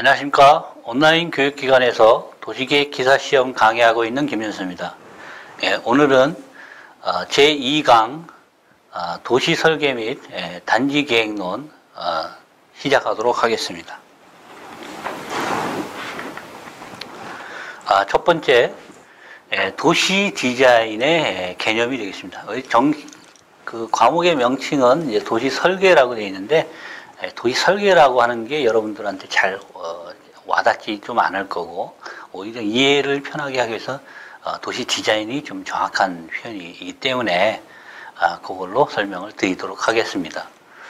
안녕하십니까. 온라인 교육기관에서 도시계획 기사시험 강의하고 있는 김윤수입니다. 오늘은 제2강 도시설계 및 단지계획론 시작하도록 하겠습니다. 첫 번째, 도시 디자인의 개념이 되겠습니다. 그 과목의 명칭은 이제 도시 설계라고 되어 있는데, 도시 설계라고 하는 게 여러분들한테 잘 와닿지 좀 않을 거고, 오히려 이해를 편하게 하기 위해서 도시 디자인이 좀 정확한 표현이기 때문에 그걸로 설명을 드리도록 하겠습니다.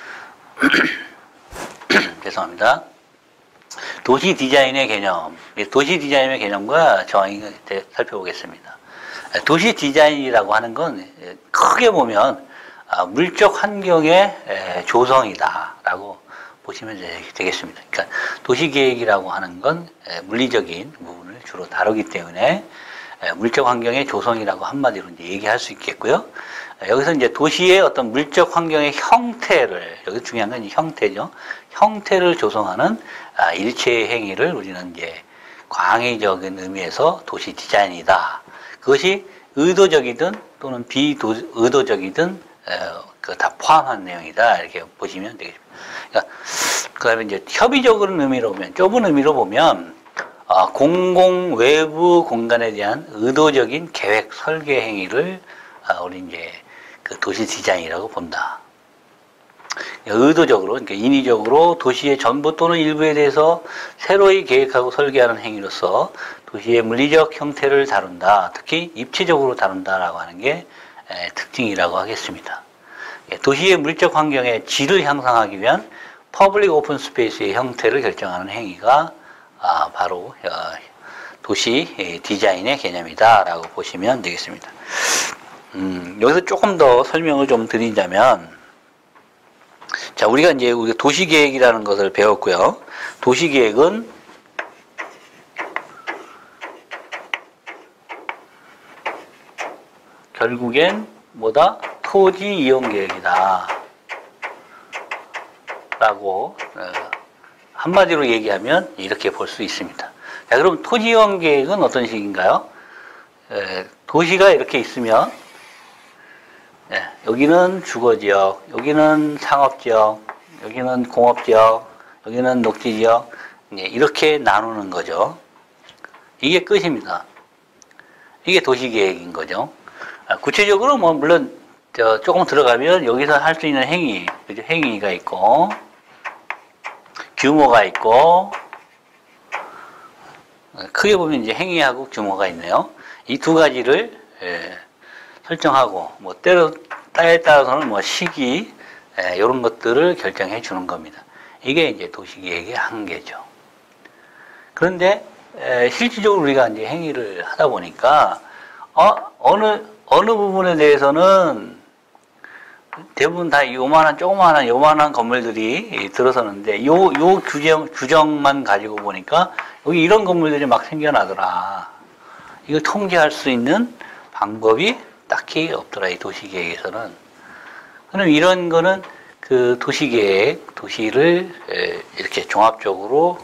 죄송합니다. 도시 디자인의 개념, 도시 디자인의 개념과 정의를 살펴보겠습니다. 도시 디자인이라고 하는 건 크게 보면 물적 환경의 조성이다라고 보시면 되겠습니다. 그러니까 도시계획이라고 하는 건 물리적인 부분을 주로 다루기 때문에 물적 환경의 조성이라고 한마디로 이제 얘기할 수 있겠고요. 여기서 이제 도시의 어떤 물적 환경의 형태를, 여기 중요한 건 형태죠. 형태를 조성하는 일체 행위를 우리는 이제 광의적인 의미에서 도시 디자인이다. 그것이 의도적이든 또는 비의도적이든 다 포함한 내용이다. 이렇게 보시면 되겠습니다. 그러니까 그 다음에 이제 협의적인 의미로 보면, 좁은 의미로 보면, 공공 외부 공간에 대한 의도적인 계획 설계 행위를 우리 이제 그 도시 디자인이라고 본다. 의도적으로, 그러니까 인위적으로 도시의 전부 또는 일부에 대해서 새로이 계획하고 설계하는 행위로서 도시의 물리적 형태를 다룬다. 특히 입체적으로 다룬다라고 하는 게 특징이라고 하겠습니다. 도시의 물적 환경의 질을 향상하기 위한 퍼블릭 오픈 스페이스의 형태를 결정하는 행위가 바로 도시 디자인의 개념이다라고 보시면 되겠습니다. 여기서 조금 더 설명을 좀 드리자면, 자, 우리가 도시계획이라는 것을 배웠고요. 도시계획은 결국엔 뭐다? 토지 이용 계획이다 라고 한마디로 얘기하면 이렇게 볼 수 있습니다. 자, 그럼 토지 이용 계획은 어떤 식인가요? 도시가 이렇게 있으면 여기는 주거지역, 여기는 상업지역, 여기는 공업지역, 여기는 녹지지역, 이렇게 나누는 거죠. 이게 끝입니다. 이게 도시계획인 거죠. 구체적으로 뭐 물론 조금 들어가면 여기서 할 수 있는 행위, 그죠? 행위가 있고 규모가 있고, 크게 보면 이제 행위하고 규모가 있네요. 이 두 가지를 설정하고, 뭐 때에 따라서는 뭐 시기 이런 것들을 결정해 주는 겁니다. 이게 이제 도시계획의 한계죠. 그런데 실질적으로 우리가 이제 행위를 하다 보니까 어느 부분에 대해서는 대부분 다 요만한 건물들이 들어서는데, 요 규정만 가지고 보니까 여기 이런 건물들이 막 생겨나더라. 이걸 통제할 수 있는 방법이 딱히 없더라, 이 도시계획에서는. 그럼 이런 거는 그 도시계획, 도시를 이렇게 종합적으로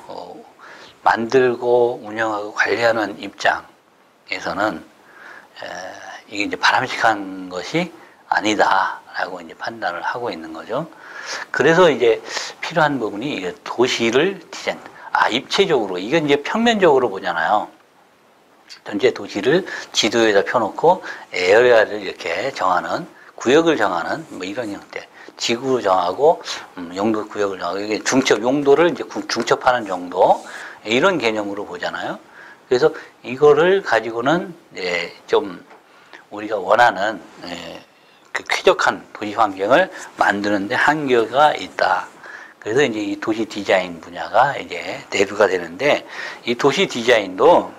만들고 운영하고 관리하는 입장에서는 이게 이제 바람직한 것이 아니다라고 이제 판단을 하고 있는 거죠. 그래서 이제 필요한 부분이 도시를 디자인, 입체적으로, 이건 이제 평면적으로 보잖아요. 전체 도시를 지도에다 펴놓고 에어리아를 이렇게 정하는, 구역을 정하는 뭐 이런 형태, 지구를 정하고 용도 구역을 정하고, 이게 중첩 용도를 이제 중첩하는 정도, 이런 개념으로 보잖아요. 그래서 이거를 가지고는 좀 우리가 원하는 그 쾌적한 도시 환경을 만드는데 한계가 있다. 그래서 이제 이 도시 디자인 분야가 이제 대두가 되는데, 이 도시 디자인도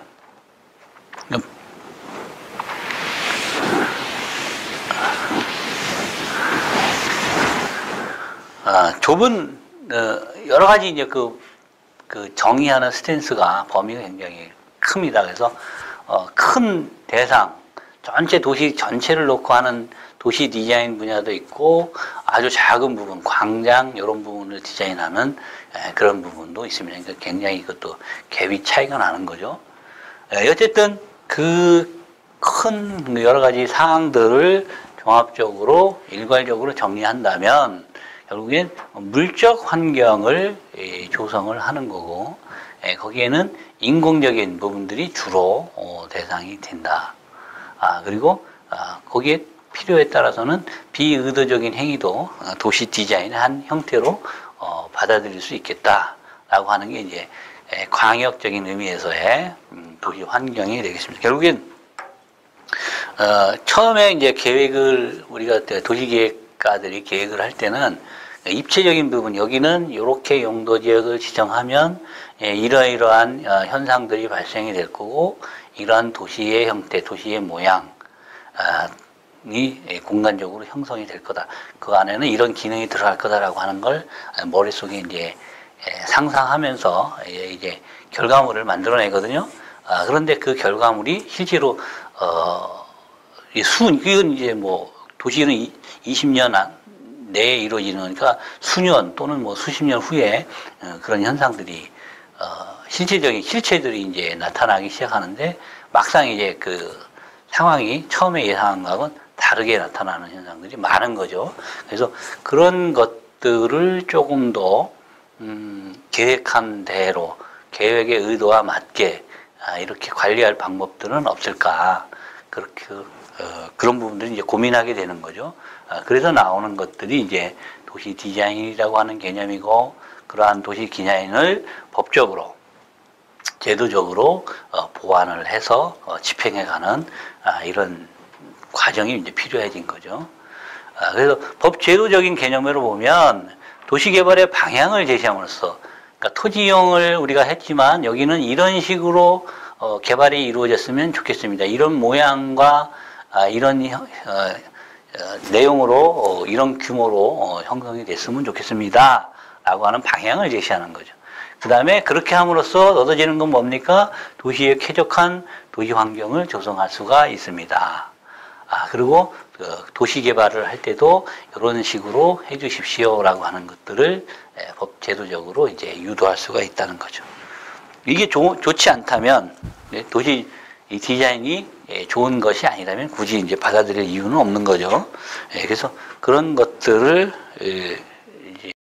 좁은 여러 가지 이제 그 정의하는 스탠스가, 범위가 굉장히 큽니다. 그래서 큰 대상, 전체 도시 전체를 놓고 하는 도시 디자인 분야도 있고 아주 작은 부분, 광장 이런 부분을 디자인하는 그런 부분도 있습니다. 그러니까 굉장히 이것도 갭이 차이가 나는 거죠. 어쨌든 그 큰 여러 가지 사항들을 종합적으로 일괄적으로 정리한다면 결국엔 물적 환경을 조성을 하는 거고 거기에는 인공적인 부분들이 주로 대상이 된다. 그리고 거기에 필요에 따라서는 비의도적인 행위도 도시 디자인의 한 형태로 받아들일 수 있겠다라고 하는 게 이제 광역적인 의미에서의 도시 환경이 되겠습니다. 결국엔 처음에 이제 계획을 우리가 도시계획가들이 계획을 할 때는 입체적인 부분, 여기는 이렇게 용도 지역을 지정하면 이러이러한 현상들이 발생이 될 거고 이러한 도시의 형태, 도시의 모양이 공간적으로 형성이 될 거다. 그 안에는 이런 기능이 들어갈 거다라고 하는 걸 머릿속에 이제 상상하면서 이제 결과물을 만들어내거든요. 그런데 그 결과물이 실제로 이건 이제 뭐 도시는 20년 내에 이루어지는, 그러니까 수년 또는 뭐 수십 년 후에 그런 현상들이 실체들이 이제 나타나기 시작하는데 막상 이제 그 상황이 처음에 예상한 것하고는 다르게 나타나는 현상들이 많은 거죠. 그래서 그런 것들을 조금 더 계획한 대로 계획의 의도와 맞게 이렇게 관리할 방법들은 없을까, 그렇게 그런 부분들이 이제 고민하게 되는 거죠. 그래서 나오는 것들이 이제 도시 디자인이라고 하는 개념이고, 그러한 도시 디자인을 법적으로 제도적으로 보완을 해서 집행해가는 이런 과정이 이제 필요해진 거죠. 그래서 법 제도적인 개념으로 보면 도시개발의 방향을 제시함으로써, 그러니까 토지 이용을 우리가 했지만 여기는 이런 식으로 개발이 이루어졌으면 좋겠습니다. 이런 모양과 이런 내용으로 이런 규모로 형성이 됐으면 좋겠습니다. 라고 하는 방향을 제시하는 거죠. 그 다음에 그렇게 함으로써 얻어지는 건 뭡니까? 도시에 쾌적한 도시 환경을 조성할 수가 있습니다. 그리고 도시 개발을 할 때도 이런 식으로 해 주십시오라고 하는 것들을 법 제도적으로 이제 유도할 수가 있다는 거죠. 이게 좋지 않다면, 도시 디자인이 좋은 것이 아니라면 굳이 이제 받아들일 이유는 없는 거죠. 그래서 그런 것들을